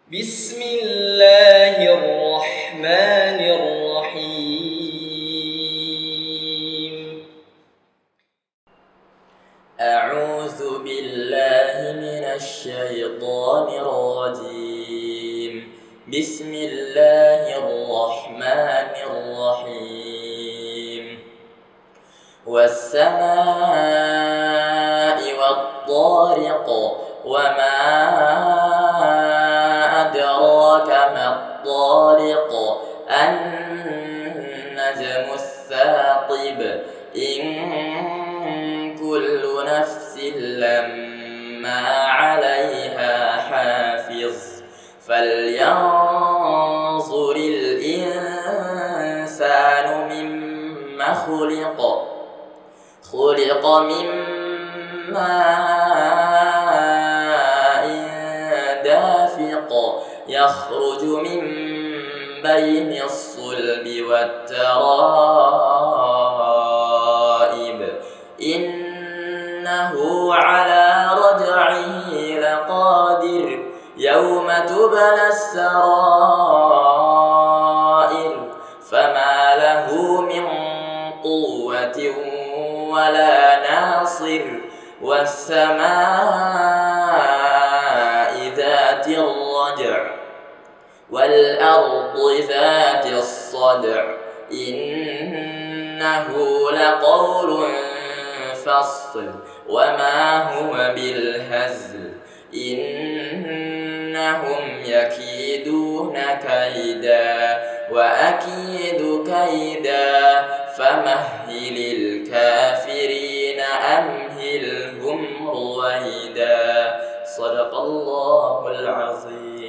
بسم الله الرحمن الرحيم. أعوذ بالله من الشيطان الرجيم. بسم الله الرحمن الرحيم. والسماء والطارق وما أدراك ما الطارق النجم الثاقب إن كل نفس لما عليها حافظ فلينظر الإنسان مما خلق من ماء دافق يخرج من بين الصلب والترائب إنه على رجعه لقادر يوم تبلى السرائر فما له من قوة ولا ناصر والسماء ذات الرجع والأرض ذات الصدع إنه لقول فصل وما هو بالهزل إنهم يكيدون كيدا وأكيد كيدا فمهل الكافرين أمهلهم رويدا. صدق الله العظيم.